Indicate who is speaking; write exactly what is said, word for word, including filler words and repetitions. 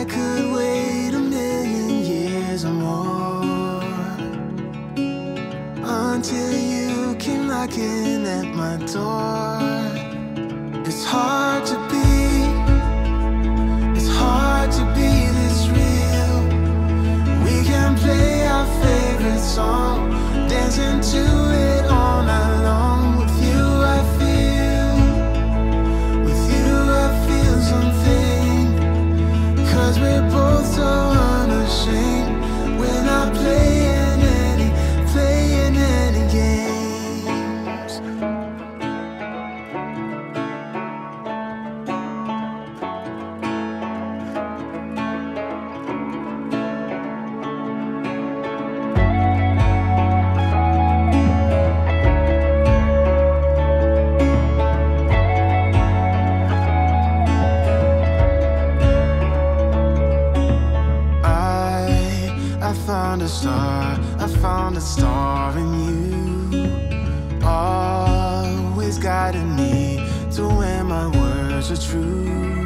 Speaker 1: I could wait a million years or more until you came knocking at my door. It's hard to be, it's hard to be this real. We can play our favorite song, dancing to it all night long. With you I feel, with you I feel something, 'cause we're both so unashamed. We're not playing any, playing any games. I found a star, I found a star in you, always guiding me to where my words are true.